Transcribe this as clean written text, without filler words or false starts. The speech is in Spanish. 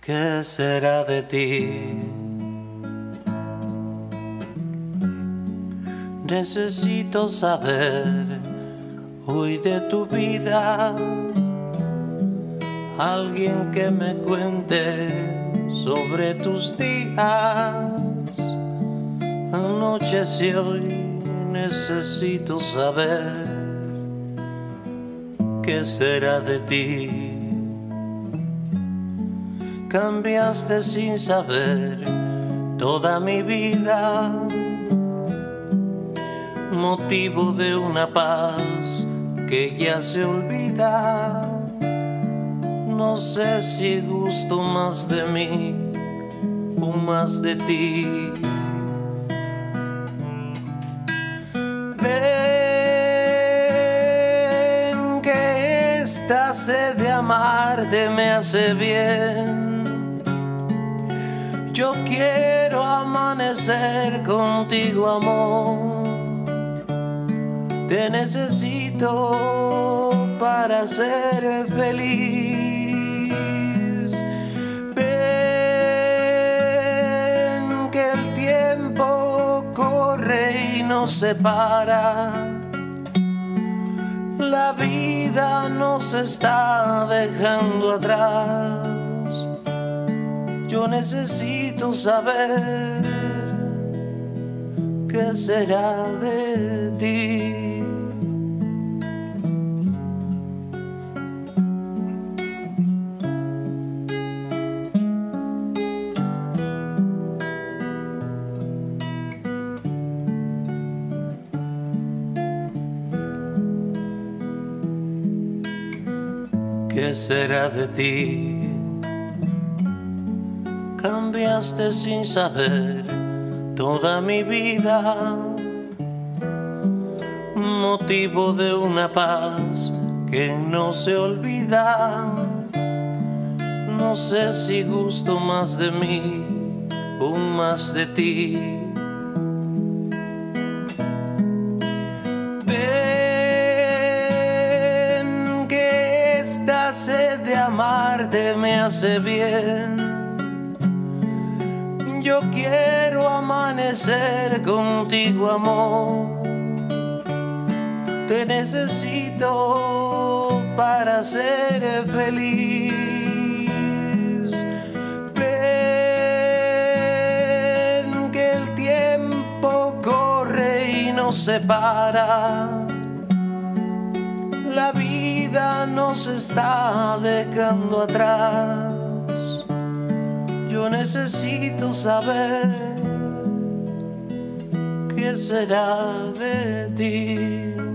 ¿Qué será de ti? Necesito saber hoy de tu vida, alguien que me cuente sobre tus días. Anocheció y necesito saber qué será de ti. Cambiaste sin saber toda mi vida, motivo de una paz que ya se olvida. No sé si gusto más de mí o más de ti. Ven, que esta sed de amarte me hace bien. Yo quiero amanecer contigo, amor. Te necesito para ser feliz. Ven, que el tiempo corre y nos separa. La vida nos está dejando atrás. Yo necesito saber qué será de ti. ¿Qué será de ti? Cambiaste sin saber toda mi vida, motivo de una paz que no se olvida. No sé si gusto más de mí o más de ti. Ven, que esta sed de amarte me hace bien. Yo quiero amanecer contigo, amor. Te necesito para ser feliz. Ven, que el tiempo corre y nos separa. La vida nos está dejando atrás. Yo necesito saber qué será de ti.